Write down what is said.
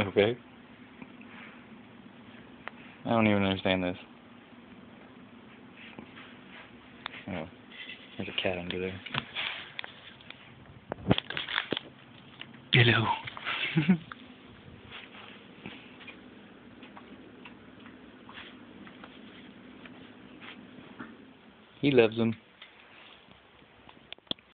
Okay. I don't even understand this. Oh, there's a cat under there. Hello. He loves them.